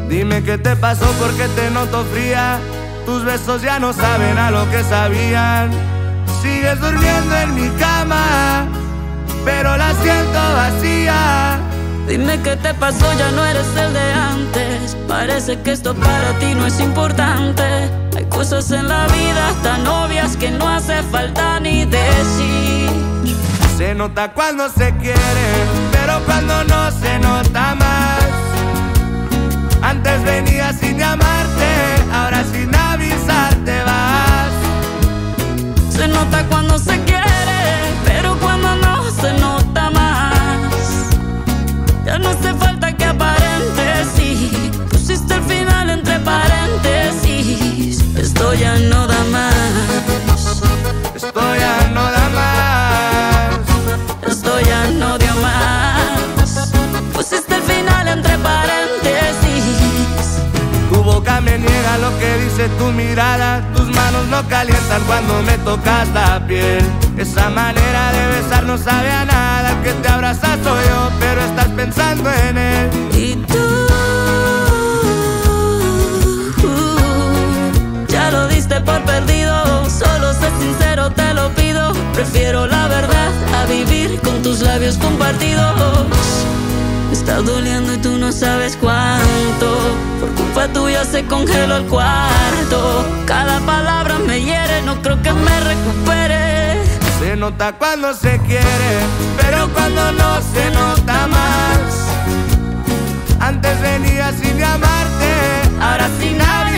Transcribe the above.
Dime qué te pasó porque te noto fría. Tus besos ya no saben a lo que sabían. Sigues durmiendo en mi cama, pero la siento vacía. Dime qué te pasó, ya no eres el de antes. Parece que esto para ti no es importante. Hay cosas en la vida tan obvias que no hace falta ni decir. Se nota cuando se quiere, pero cuando no se nota más. Antes venías sin llamarte, ahora sin avisar te vas. Se nota cuando se quiere, pero cuando no se nota más. Ya no hace falta que aparentes, sí. Pusiste el final entre paréntesis. Esto ya no da más. Esto ya no da más. Esto ya no dio más. Pusiste el final entre paréntesis. Tu boca me niega lo que dice tu mirada. Tus manos no calientan cuando me tocas la piel. Esa manera de besar no sabe a nada. El que te abraza soy yo, pero estás pensando en él. Y tú ya lo diste por perdido. Solo sé sincero, te lo pido. Prefiero la verdad a vivir con tus labios compartidos. Me está doliendo y tú no sabes cuánto. Por culpa tuya se congeló el cuarto. Cada palabra me hiere, no creo que me recupere. Se nota cuando se quiere, pero cuando no se nota más. Antes venía sin llamarte, ahora sin nadie.